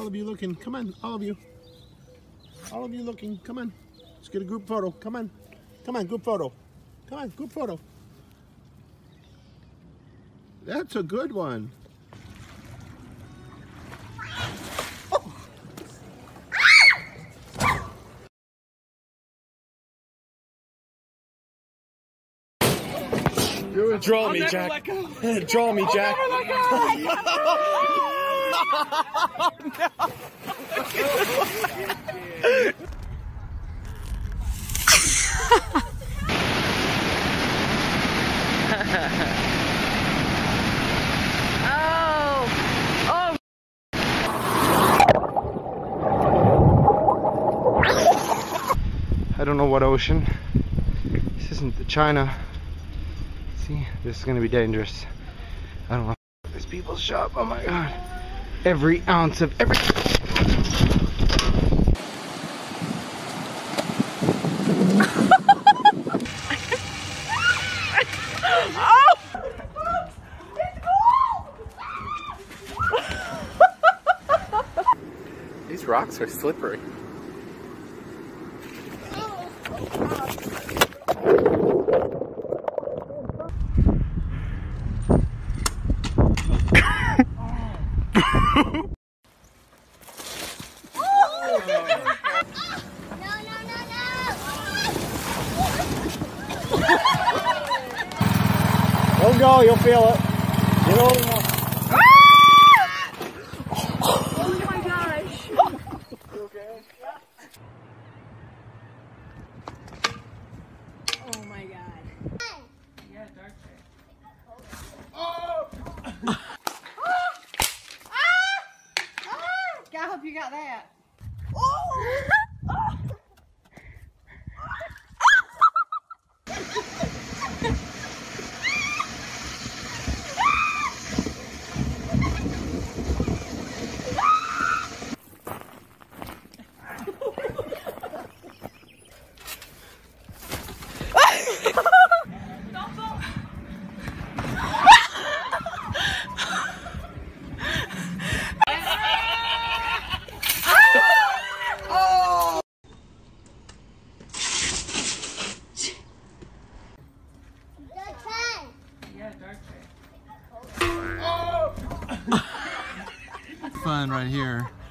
all of you looking. Come on, all of you. All of you looking. Come on. Let's get a group photo. Come on. Come on, group photo. Come on, group photo. That's a good one. Draw me, Jack. Draw me, Jack. I don't know what ocean. This isn't the China. See, this is gonna be dangerous. I don't know. This people's shop. Oh my god. Every ounce of every. These rocks are slippery. Don't go, you'll feel it. Get old enough. Oh my gosh. You okay? Oh my god. Yeah, dark God, I hope you got that. Fun right here.